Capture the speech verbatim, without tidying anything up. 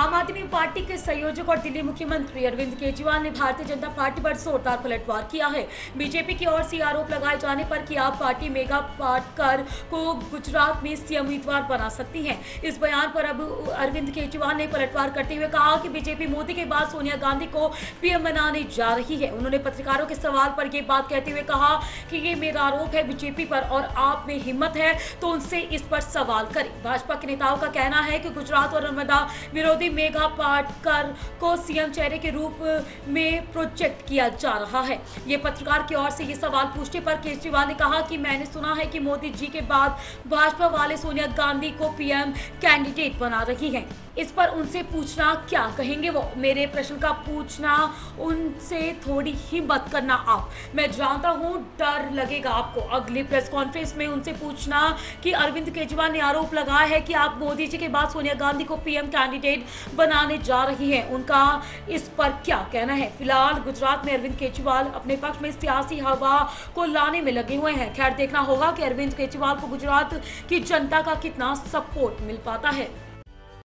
आम आदमी पार्टी के संयोजक और दिल्ली मुख्यमंत्री अरविंद केजरीवाल ने भारतीय जनता पार्टी पर जोरदार पलटवार किया है। बीजेपी की ओर से आरोप लगाए जाने पर कि आप पार्टी मेघा पाटकर को गुजरात में सीएम उम्मीदवार बना सकती है। इस बयान पर अब अरविंद केजरीवाल ने पलटवार करते हुए कहा कि बीजेपी मोदी के बाद सोनिया गांधी को पीएम बनाने जा रही है। उन्होंने पत्रकारों के सवाल पर यह बात कहते हुए कहा कि ये मेरा आरोप है बीजेपी पर और आप में हिम्मत है तो उनसे इस पर सवाल करें। भाजपा के नेताओं का कहना है कि गुजरात और नर्मदा विरोधी मेघा पाटकर को सीएम चेहरे के रूप में प्रोजेक्ट किया जा रहा है। ये पत्रकार की ओर से ये सवाल पूछने पर केजरीवाल ने कहा कि मैंने सुना है कि मोदी जी के बाद भाजपा वाले सोनिया गांधी को पीएम कैंडिडेट बना रही हैं। इस पर उनसे पूछना क्या कहेंगे वो? मेरे प्रश्न का पूछना उनसे थोड़ी हिम्मत करना आप। मैं जानता हूं डर लगेगा आपको। अगली प्रेस कॉन्फ्रेंस में उनसे पूछना कि अरविंद केजरीवाल ने आरोप लगाया है कि आप मोदी जी के बाद सोनिया गांधी को पीएम कैंडिडेट बनाने जा रही हैं। उनका इस पर क्या कहना है? फिलहाल गुजरात में अरविंद केजरीवाल अपने पक्ष में सियासी हवा को लाने में लगे हुए हैं। खैर देखना होगा कि अरविंद केजरीवाल को गुजरात की जनता का कितना सपोर्ट मिल पाता है।